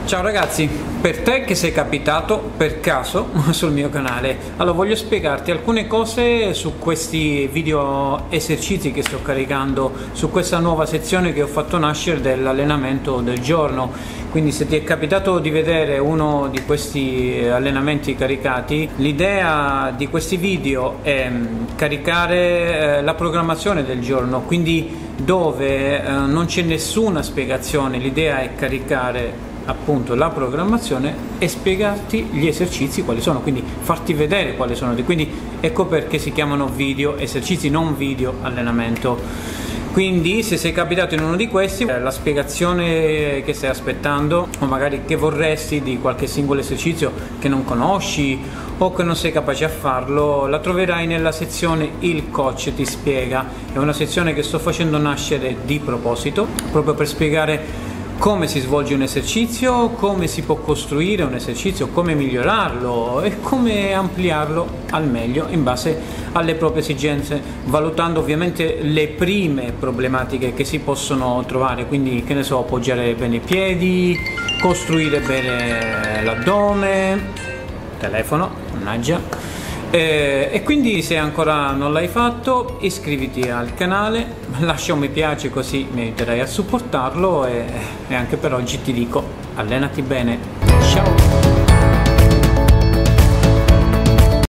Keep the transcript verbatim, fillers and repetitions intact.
Ciao ragazzi, per te che sei capitato per caso sul mio canale, allora voglio spiegarti alcune cose su questi video esercizi che sto caricando, su questa nuova sezione che ho fatto nascere dell'allenamento del giorno. Quindi se ti è capitato di vedere uno di questi allenamenti caricati, l'idea di questi video è caricare la programmazione del giorno, quindi dove eh, non c'è nessuna spiegazione, l'idea è caricare appunto la programmazione e spiegarti gli esercizi quali sono, quindi farti vedere quali sono, quindi ecco perché si chiamano video esercizi, non video allenamento. Quindi se sei capitato in uno di questi, la spiegazione che stai aspettando o magari che vorresti di qualche singolo esercizio che non conosci o che non sei capace a farlo, la troverai nella sezione Il Coach ti spiega. È una sezione che sto facendo nascere di proposito proprio per spiegare come si svolge un esercizio, come si può costruire un esercizio, come migliorarlo e come ampliarlo al meglio in base alle proprie esigenze, valutando ovviamente le prime problematiche che si possono trovare, quindi che ne so, appoggiare bene i piedi, costruire bene l'addome, telefono, mannaggia. Eh, e quindi se ancora non l'hai fatto, iscriviti al canale, lascia un mi piace così mi aiuterai a supportarlo e, e anche per oggi ti dico allenati bene, ciao!